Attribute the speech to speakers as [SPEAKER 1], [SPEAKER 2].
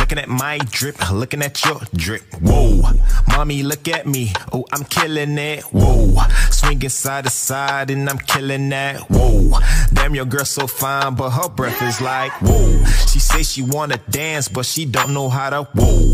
[SPEAKER 1] Looking at my drip, looking at your drip. Whoa, mommy, look at me. Oh, I'm killing it. Whoa, swinging side to side and I'm killing that. Whoa, damn, your girl so fine, but her breath is like whoa. She say she wanna dance, but she don't know how to. Whoa.